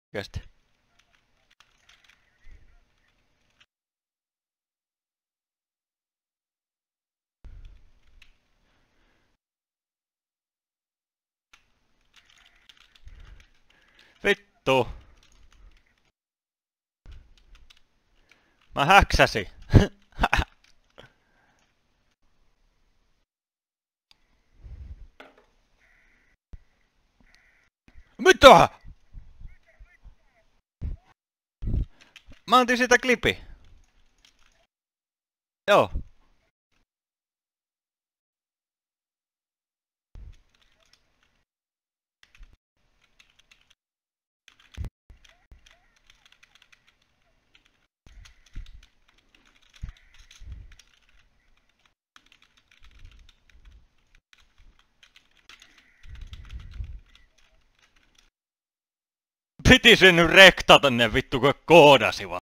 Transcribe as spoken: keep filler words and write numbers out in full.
Oikeesti. Vittu. Mä häksäsin. Mitä? Mä otin sitä klipi. Joo. Piti sen nyt rektata ne vittu kun koodasi vaan.